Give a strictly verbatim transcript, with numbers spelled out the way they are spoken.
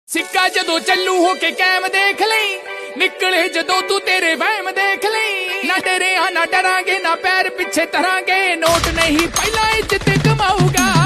सिक्का जदों चलू हो के कैम देख लई, निकले जदों तू तेरे वहम देख लई। ना डरे ना डरांगे ना पैर पीछे तरांगे, नोट नहीं पहला इज्जत कमाऊगा।